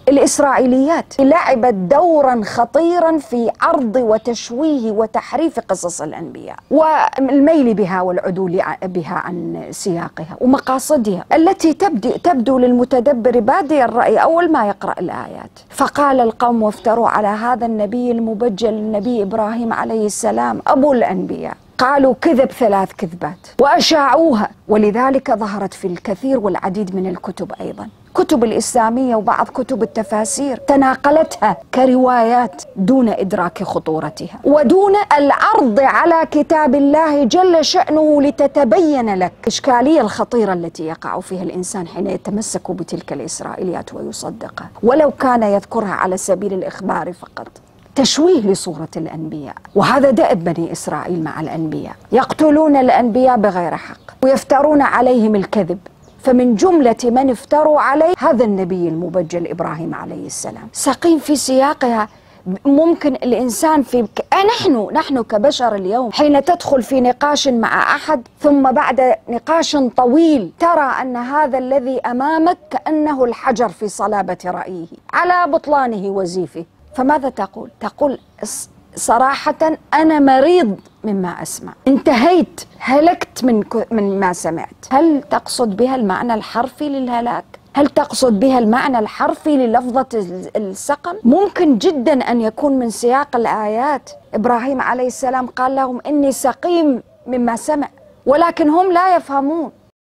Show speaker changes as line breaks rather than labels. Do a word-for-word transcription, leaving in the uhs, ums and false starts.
الإسرائيليات لعبت دورا خطيرا في عرض وتشويه وتحريف قصص الأنبياء والميل بها والعدول بها عن سياقها ومقاصدها التي تبدو, تبدو للمتدبر بادي الرأي أول ما يقرأ الآيات. فقال القوم وافتروا على هذا النبي المبجل النبي إبراهيم عليه السلام أبو الأنبياء، قالوا كذب ثلاث كذبات وأشاعوها، ولذلك ظهرت في الكثير والعديد من الكتب أيضا، كتب الإسلامية وبعض كتب التفاسير تناقلتها كروايات دون إدراك خطورتها ودون العرض على كتاب الله جل شأنه لتتبين لك الإشكالية الخطيرة التي يقع فيها الإنسان حين يتمسك بتلك الإسرائيليات ويصدقها ولو كان يذكرها على سبيل الإخبار فقط. تشويه لصورة الأنبياء، وهذا دأب بني إسرائيل مع الأنبياء، يقتلون الأنبياء بغير حق ويفترون عليهم الكذب، فمن جملة من افتروا عليه هذا النبي المبجل إبراهيم عليه السلام. سقيم في سياقها ممكن الإنسان في نحن نحن كبشر اليوم حين تدخل في نقاش مع أحد ثم بعد نقاش طويل ترى أن هذا الذي أمامك كأنه الحجر في صلابة رأيه على بطلانه وزيفه، فماذا تقول؟ تقول صراحة أنا مريض مما أسمع، انتهيت، هلكت من من ما سمعت. هل تقصد بها المعنى الحرفي للهلاك؟ هل تقصد بها المعنى الحرفي للفظة السقم؟ ممكن جدا أن يكون من سياق الآيات إبراهيم عليه السلام قال لهم إني سقيم مما سمع، ولكن هم لا يفهمون.